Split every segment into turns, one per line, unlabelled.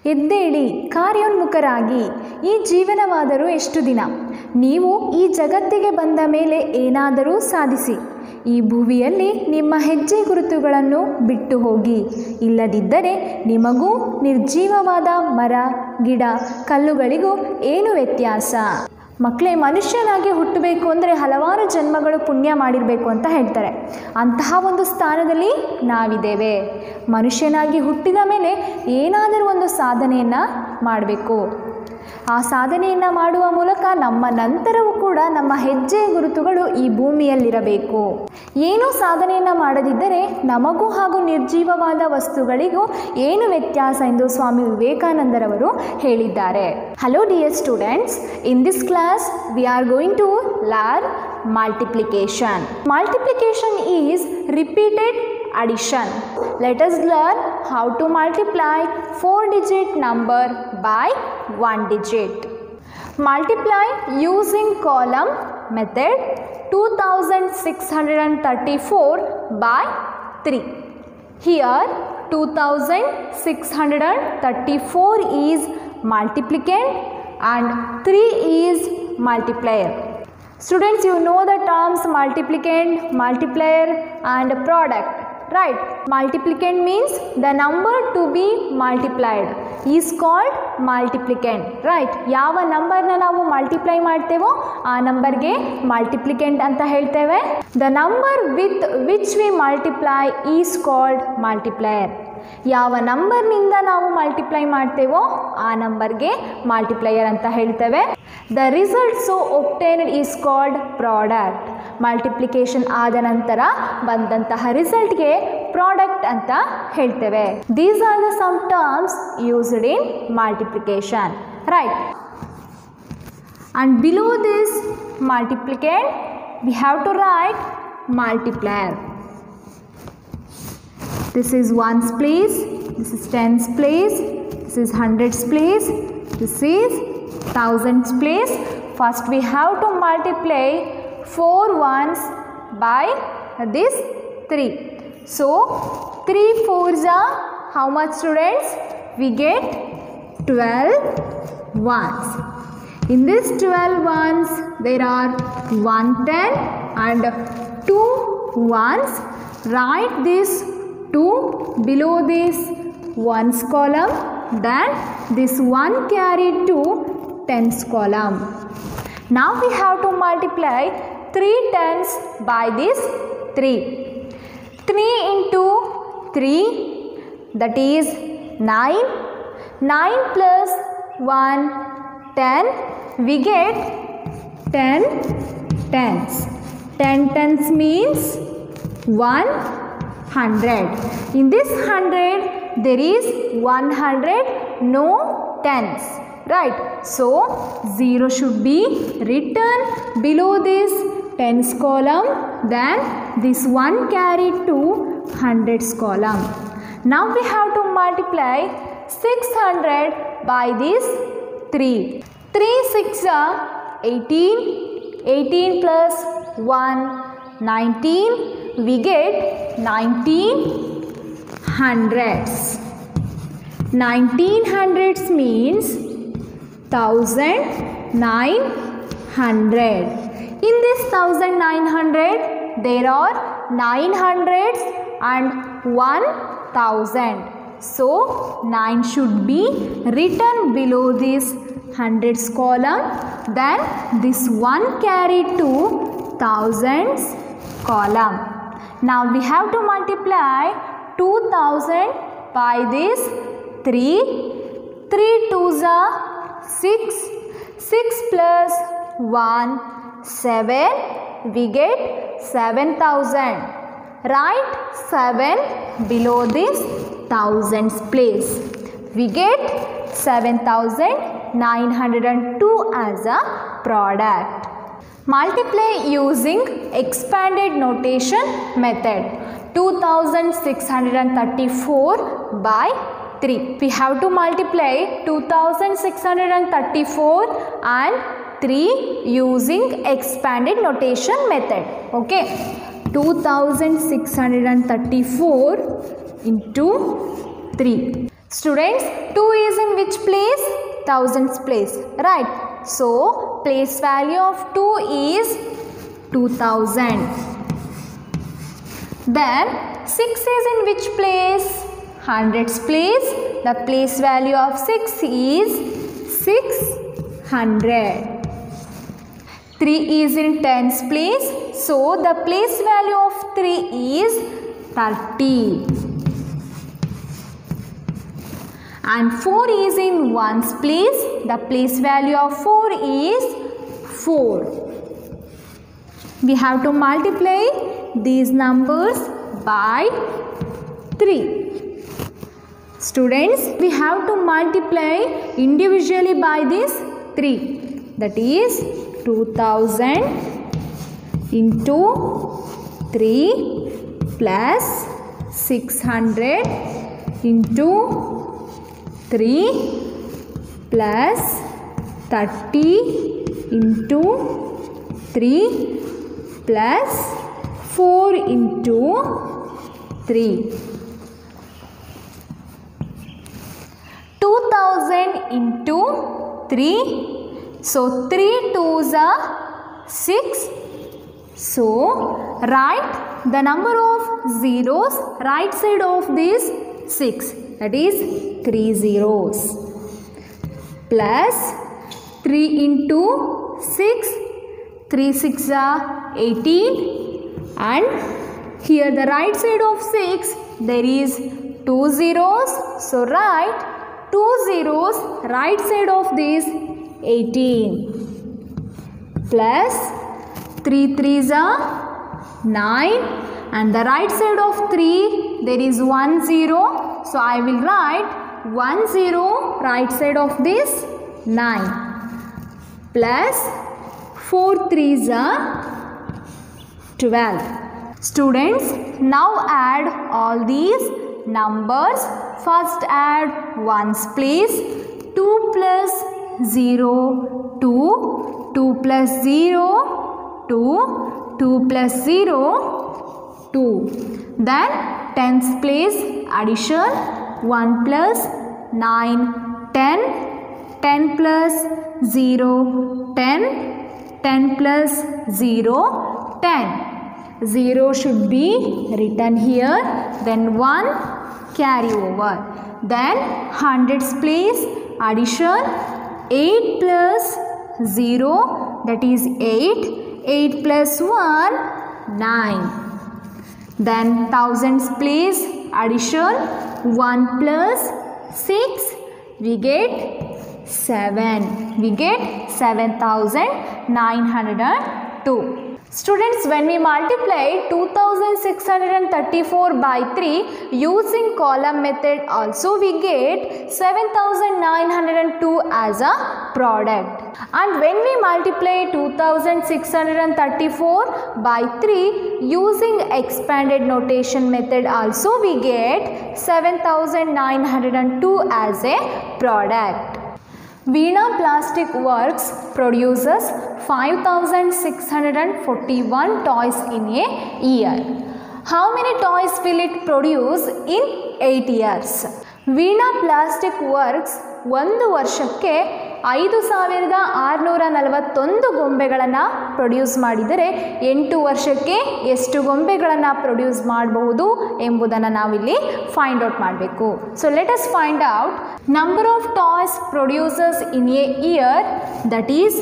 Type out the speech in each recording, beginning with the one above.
ಎದ್ದೇಳಿ, ಕಾರ್ಯೋನ್ಮುಖರಾಗಿ. ಈ ಜೀವನವಾದರೂ ಎಷ್ಟು ದಿನ? ನೀವು ಈ ಜಗತ್ತಿಗೆ ಬಂದ ಮೇಲೆ ಏನಾದರೂ ಸಾಧಿಸಿ. ಈ ಭುವಿಯಲ್ಲಿ ನಿಮ್ಮ ಹೆಜ್ಜೆ ಗುರುತುಗಳನ್ನು ಬಿಟ್ಟು ಹೋಗಿ. ಇಲ್ಲದಿದ್ದರೆ ನಿಮಗೂ ನಿರ್ಜೀವವಾದ ಮರ, ಗಿಡ, ಕಲ್ಲುಗಳಿಗೂ ಏನು ವ್ಯತ್ಯಾಸ? ಮಕ್ಕಳೇ, ಮನುಷ್ಯನಾಗಿ ಹುಟ್ಟಬೇಕು ಅಂದರೆ ಹಲವಾರು ಜನ್ಮಗಳು ಪುಣ್ಯ ಮಾಡಿರಬೇಕು ಅಂತ ಹೇಳ್ತಾರೆ. ಅಂತಹ ಒಂದು ಸ್ಥಾನದಲ್ಲಿ ನಾವಿದ್ದೇವೆ. ಮನುಷ್ಯನಾಗಿ ಹುಟ್ಟಿದ ಮೇಲೆ ಏನಾದರೂ ಒಂದು ಸಾಧನೆಯನ್ನು ಮಾಡಬೇಕು. ಆ ಸಾಧನೆಯನ್ನು ಮಾಡುವ ಮೂಲಕ ನಮ್ಮ ನಂತರವೂ ಕೂಡ ನಮ್ಮ ಹೆಜ್ಜೆ ಗುರುತುಗಳು ಈ ಭೂಮಿಯಲ್ಲಿರಬೇಕು. ಏನೂ ಸಾಧನೆಯನ್ನು ಮಾಡದಿದ್ದರೆ ನಮಗೂ ಹಾಗೂ ನಿರ್ಜೀವವಾದ ವಸ್ತುಗಳಿಗೂ ಏನು ವ್ಯತ್ಯಾಸ ಎಂದು ಸ್ವಾಮಿ ವಿವೇಕಾನಂದರವರು ಹೇಳಿದ್ದಾರೆ. Hello dear students, in this class we are going to learn multiplication. Multiplication is repeated addition. Let us learn how to multiply 4-digit number by 1 digit. Multiply using column method 2634 by 3. Here 2634 is multiplicand and 3 is multiplier. Students, you know the terms multiplicand, multiplier and product, right? Multiplicand means the number to be multiplied is called multiplicand, right? ಯಾವ ನಂಬರ್ನ ನಾವು multiply ಮಾಡ್ತೇವೋ ಆ ನಂಬರ್ಗೆ ಮಲ್ಟಿಪ್ಲಿಕೆಂಟ್ ಅಂತ ಹೇಳ್ತೇವೆ. The number with which we multiply is called multiplier. ಯಾವ ನಂಬರ್ನಿಂದ ನಾವು multiply ಮಾಡ್ತೇವೋ ಆ ನಂಬರ್ಗೆ ಮಲ್ಟಿಪ್ಲೈಯರ್ ಅಂತ ಹೇಳ್ತೇವೆ. The result so obtained is called product. Multiplication ಆದ ನಂತರ ಬಂದಂತಹ ರಿಸಲ್ಟ್ಗೆ ಪ್ರಾಡಕ್ಟ್ ಅಂತ ಹೇಳ್ತೇವೆ. These are the some terms used in multiplication, right? And below this multiplicand we have to write multiplier. This is ones place, this is tens place, this is hundreds place, this is thousands place. First we have to multiply 4 ones by this 3. So 3 fours are how much, students? We get 12 ones. In this 12 ones there are 1 10 and 2 ones. Write this 2 below this ones column, then this 1 carried to tens column. Now we have to multiply 3 tens by this 3. 3 into 3, that is 9. 9 plus 1, 10. We get 10 tens. 10 tens means 100. In this 100 there is 100, no tens, right? So 0 should be written below this tens column, then this 1 carried to hundreds column. Now we have to multiply 600 by this 3. 3 6 are 18. 18 plus 1, 19. We get 19 hundreds. 19 hundreds means 1900. In this 1900 there are 900s and 1000. So 9 should be written below this hundreds column, then this 1 carried to thousands column. Now we have to multiply 2000 by this 3. 3 twos are 6. 6 plus 1, 7. We get 7000. Write 7 below this thousands place. We get 7902 as a product. Multiply using expanded notation method. 2634 by 3. We have to multiply 2634 and 3 using expanded notation method. Okay. 2634 into 3. Students, 2 is in which place? Thousands place, right? So, place value of 2 is 2000. Then, 6 is in which place? Hundreds place. The place value of 6 is 600. 3 is in tens place. So, the place value of 3 is 30. And 4 is in ones place. The place value of 4 is 4. We have to multiply these numbers by 3. Students, we have to multiply individually by this 3. That is 2000 into 3 plus 600 into 3 plus 30 into 3 plus 4 into 3. 2000 into 3. So 3 2s are 6. So write the number of zeros right side of this 6. That is 3 zeros. Plus 3 into 6. 3 6 are 18. And here the right side of 6 there is 2 zeros. So write 2 zeros right side of this 18. Plus 3 3s are 9. And the right side of 3 there is 1 0. So I will write 1 0 right side of this 9. Plus 4 3s are 12. Students, now add all these numbers. First add ones place. 2 plus 0 2. 2 plus 0 2. 2 plus 0 2. Then tens place addition. 1 plus 9 10. 10 plus 0 10. 10 plus 0 10. 0 should be written here. Then 1 carry over. Then hundreds place addition. 8 plus 0 that is 8. 8 plus 1 9. Then thousands place addition. 1 plus 6 we get 7. We get 7,902. Students, when we multiply 2634 by 3 using column method also we get 7,902 as a product. And when we multiply 2634 by 3 using expanded notation method also we get 7,902 as a product. Veena Plastic Works produces 5,641 toys in a year. How many toys will it produce in 8 years? Veena Plastic Works ಒಂದು ವರ್ಷಕ್ಕೆ 5,641 ಗೊಂಬೆಗಳನ್ನು produce ಮಾಡಿದರೆ 8 ವರ್ಷಕ್ಕೆ ಎಷ್ಟು ಗೊಂಬೆಗಳನ್ನು produce ಮಾಡಬಹುದು ಎಂಬುದನ್ನು ನಾವಿಲ್ಲಿ ಫೈಂಡ್ ಔಟ್ ಮಾಡಬೇಕು. So let us find out number of toys producers in a year, that is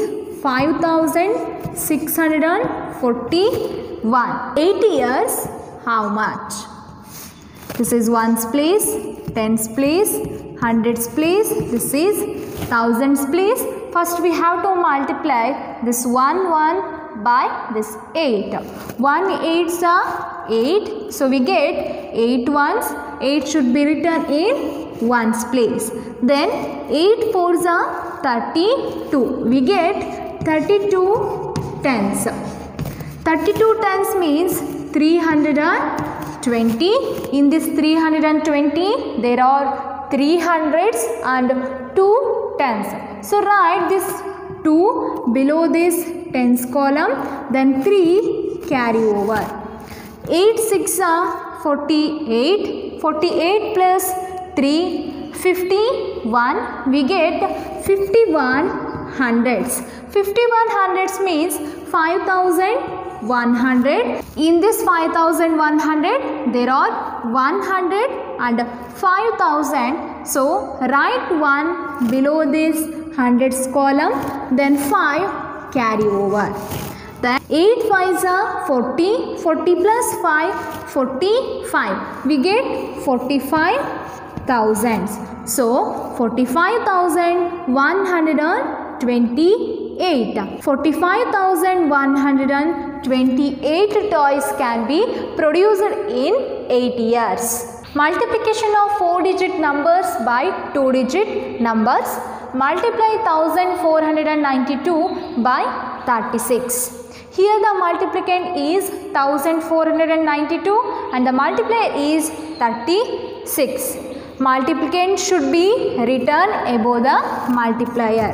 5,641. 8 years, how much? This is ones place, tens place, hundreds place, this is thousands place. First we have to multiply this 1 by this 8. 1 8s are 8, so we get 8 ones. 8 should be written in ones place. Then 8 4s are 32, we get 32 tens. 32 tens means 320. In this 320 there are 3 hundreds and 2 tens. So write this 2 below this tens column, then 3 carry over. 8 6 are 48. 48 plus 3 51, we get 51 hundreds. 51 hundreds means 5,100. In this 5,100 there are 100 and 5,000. So write 1 below this hundreds column, then 5 carry over. Then 8 5s are 40, 40 plus 5, 45. We get 45,000. So 45,128. 45,128 toys can be produced in 8 years. Multiplication of 4-digit numbers by 2-digit numbers. Multiply 1492 by 36. Here the multiplicand is 1492 and the multiplier is 36. Multiplicand should be written above the multiplier.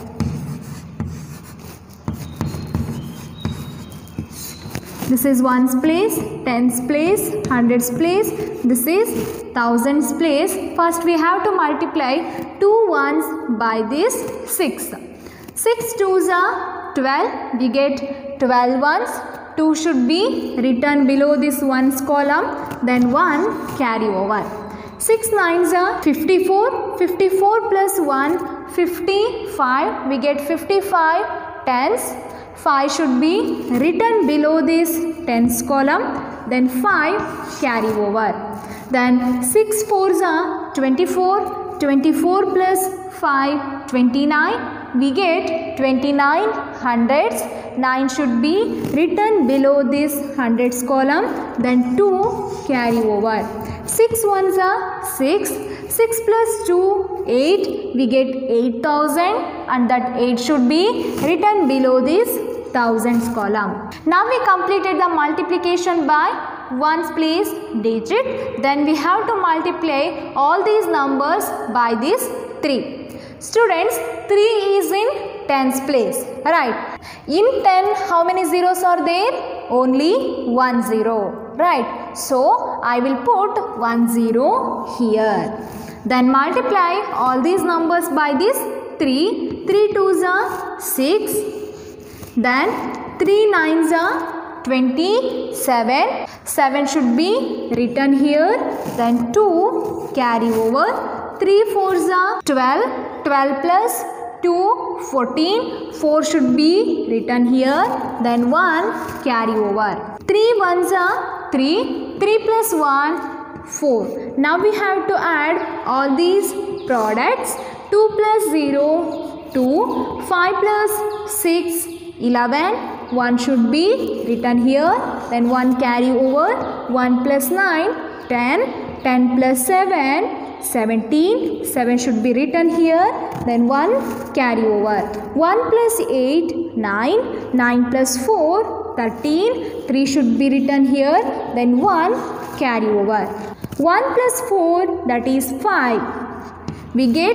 This is ones place, tens place, hundreds place. This is thousands place. First we have to multiply 2 ones by this 6. 6 twos are 12. We get 12 ones. 2 should be written below this ones column. Then 1 carry over. 6 nines are 54. 54 plus 1, 55. We get 55 tens. 5 should be written below this tens column. Then 5 carry over. Then 6 fours are 24. 24 plus 5, 29. We get 29 hundreds. 9 should be written below this hundreds column. Then 2 carry over. 6 ones are 6. 6 plus 2, 8. We get 8,000 and that 8 should be written below this thousands column. Now we completed the multiplication by ones place digit. Then we have to multiply all these numbers by this 3. Students, 3 is in tens place, right? In 10, how many zeros are there? Only 1 0, right? So I will put 1 0 here. Then multiply all these numbers by this 3. 3 twos are 6. Then 3 nines are 27. 7 should be written here. Then 2 carry over. 3 fours are 12. 12 plus 2, 14. 4 should be written here. Then 1 carry over. 3 ones are 3. 3 plus 1, 4. Now we have to add all these products. 2 plus 0, 2. 5 plus 6, 11. 1 should be written here. Then 1 carry over. 1 plus 9, 10. 10 plus 7, 17. 7 should be written here. Then 1 carry over. 1 plus 8, 9. 9 plus 4, 13. 3 should be written here. Then 1 carry over. 1 plus 4, that is 5. We get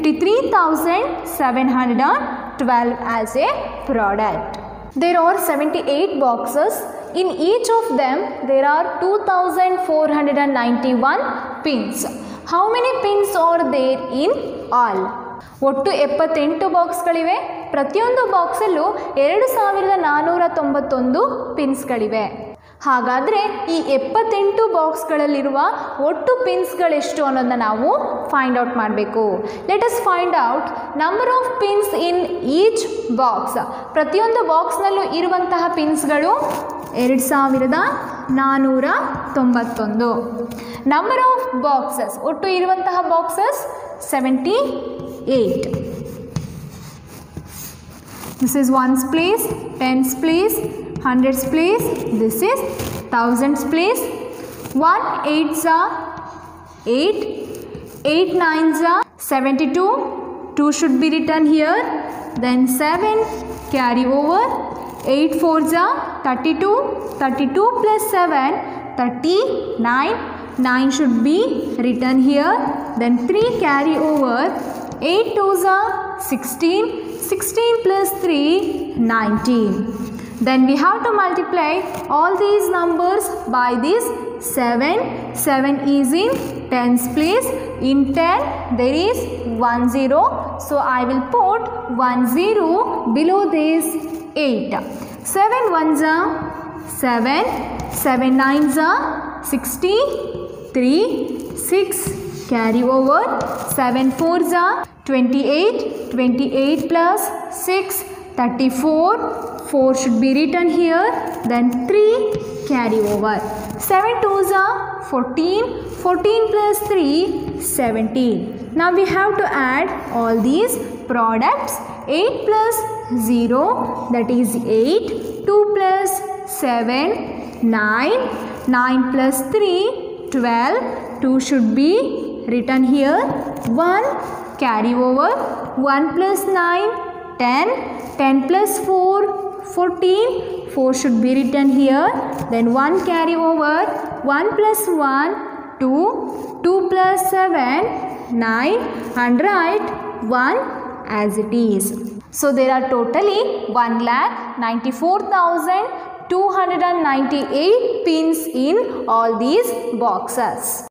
53,712 as a product. There are 78 boxes. In each of them there are 2,491 pins. How many pins are there in all? ಒಟ್ಟು 78 ಬಾಕ್ಸ್ಗಳಿವೆ. ಪ್ರತಿಯೊಂದು ಬಾಕ್ಸಲ್ಲೂ 2,491 ಪಿನ್ಸ್ಗಳಿವೆ. ಹಾಗಾದರೆ ಈ 78 ಬಾಕ್ಸ್ಗಳಲ್ಲಿರುವ ಒಟ್ಟು ಪಿನ್ಸ್ಗಳೆಷ್ಟು ಅನ್ನೋದನ್ನ ನಾವು find out ಮಾಡಬೇಕು. Let us find out number of pins in each box. ಪ್ರತಿಯೊಂದು ಬಾಕ್ಸ್ನಲ್ಲೂ ಇರುವಂತಹ ಪಿನ್ಸ್ಗಳು 2,491. ನಂಬರ್ ಆಫ್ ಬಾಕ್ಸಸ್, ಒಟ್ಟು ಇರುವಂತಹ boxes 78. This is ones place, tens place, hundreds place. This is thousands place. 1 8s are 8. 8 9s are 72. 2 should be written here. Then 7 carry over. 8 4s are 32. 32 plus 7, 39. 9 should be written here. Then 3 carry over. 8 2s are 16. 16 plus 3, 19. Then we have to multiply all these numbers by this 7. 7 is in tens place. In 10 there is 1 0. So I will put 1 0 below this 8. 7 ones are 7. 7 nines are 63. 6 carry over. 7 fours are 28. 28 plus 6 34. 4 should be written here. Then 3 carry over. 7 twos are 14. 14 plus 3 17. Now we have to add all these products. 8 plus 0 that is 8. 2 plus 7 9. 9 plus 3 12. 2 should be written here. 1 carry over. 1 plus 9 10. 10 plus 4 14. 4 should be written here. Then 1 carry over. 1 plus 1 2. 2 plus 7 9 and write 1 as it is. So there are totally 1,94,298 pins in all these boxes.